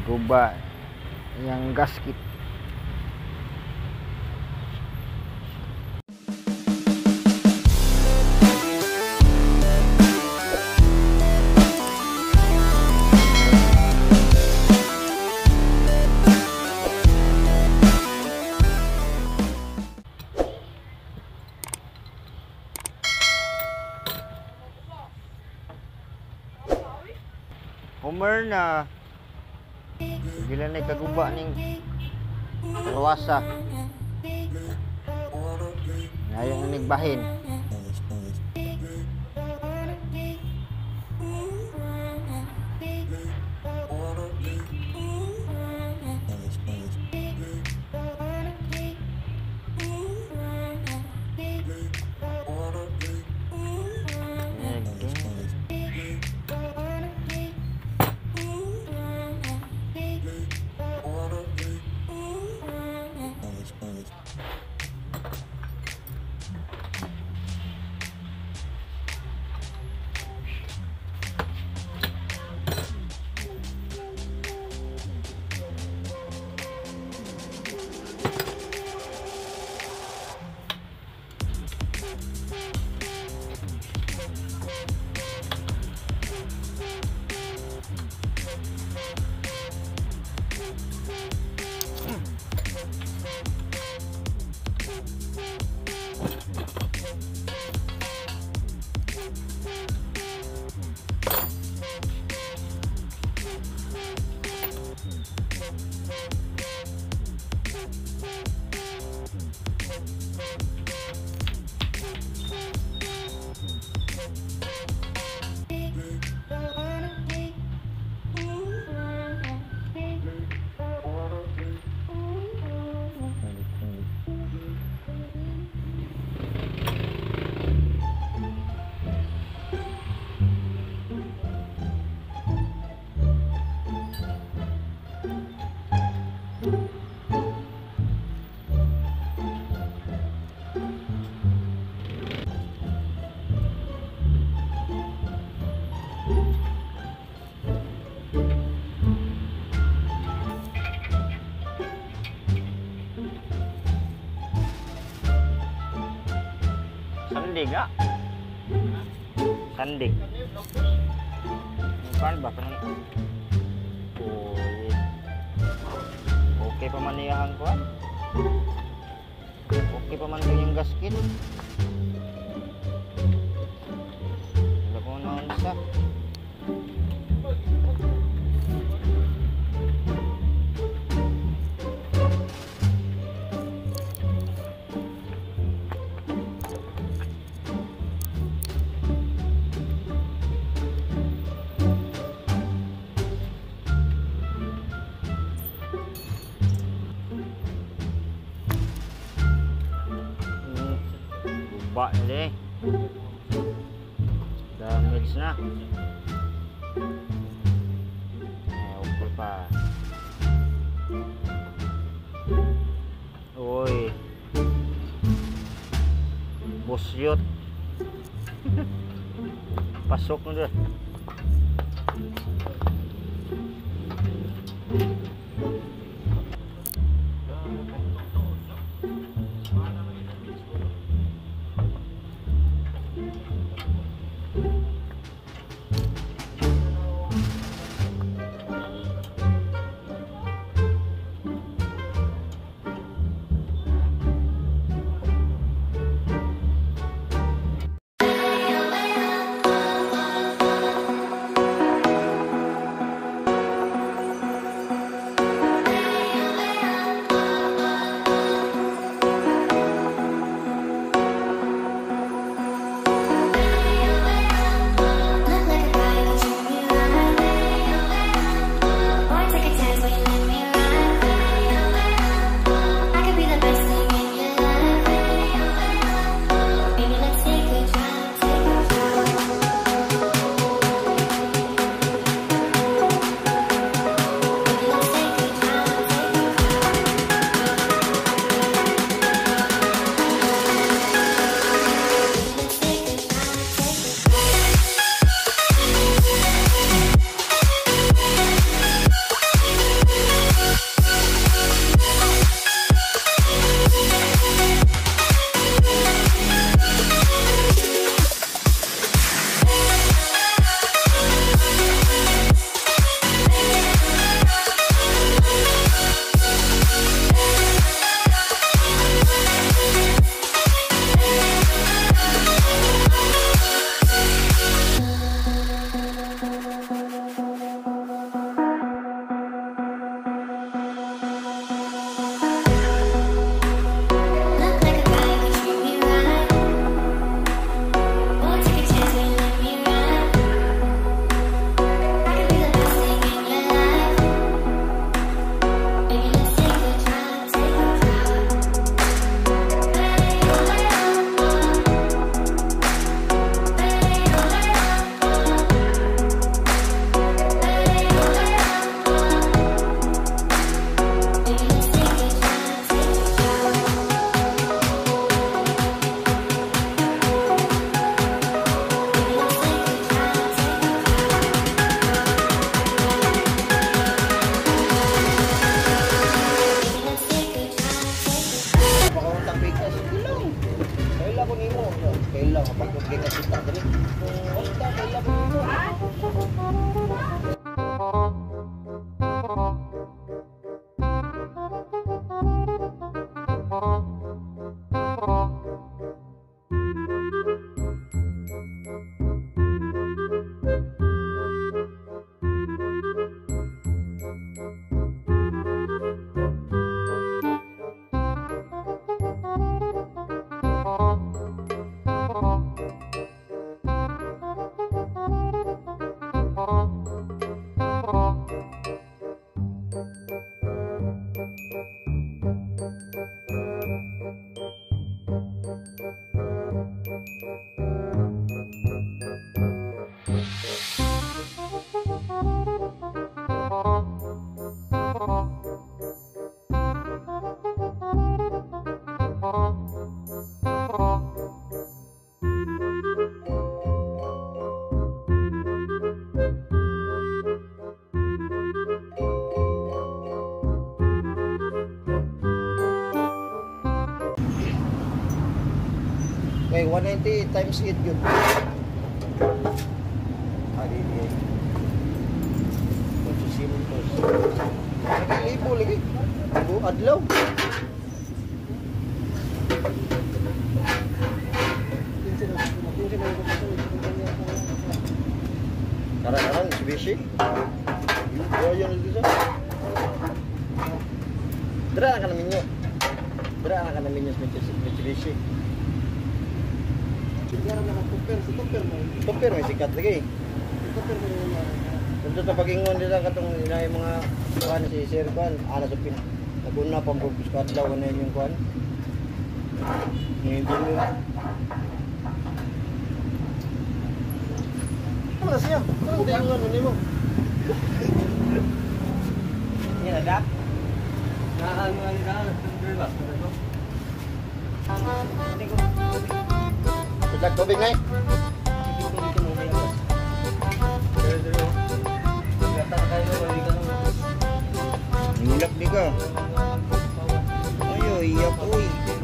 guba yang gasket. Homer na bila na kaguba ning ruwasa ngayon nagbahin. Sandig ah. Sandig. Bukan bahkan. Oh. Oke pemanihan ko. Oke paman yung gasket. Wala ko na unsa. Guba ini damage na. Ukol pa. Uy, busyot. Pasok na dyan. kay 190 times 8 yun. Di. Simple. Lagi libo lagi. Libo adlaw. Karan-karan Mitsubishi. Yun dito. Dra na namin yung Mitsubishi. Tupper may sikat lagi. Tundot na pag-ingon nila katong inay mga kuhan si Sir Kuhan. Ana sa pin. Naguna pang bubus ka adlaw na yung kuhan. Hindi nila. Ano siya? Ano tingon mo nimo? Yan ada. Naano ba? Sudah tubig na eh. Nilak di ka. Ayo, iyak uy.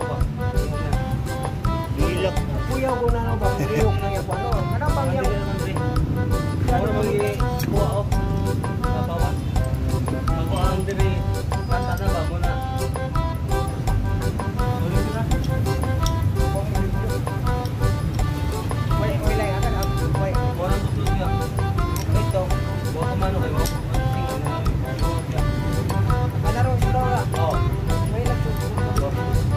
Nilak. Kuya ko na ba? Iyok na yan. Ano bang yan? Ano bang yan? Kuha o. Kapawan. Ako ang diri. Basta na ba muna? Wait lang. Wait. Orang tutup niya. Ito. Buat kemana kayo? Manaro sila ka? Oo. May nagtutup.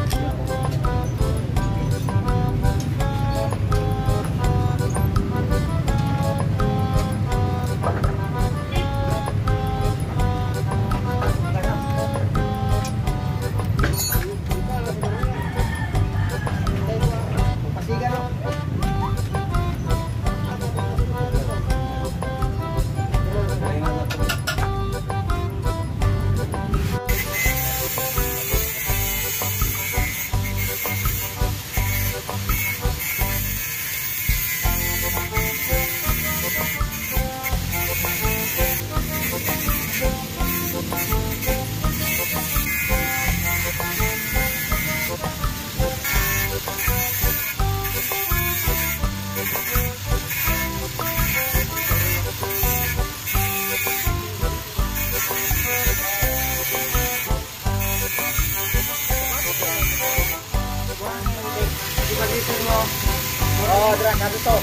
Oh, dra kado to.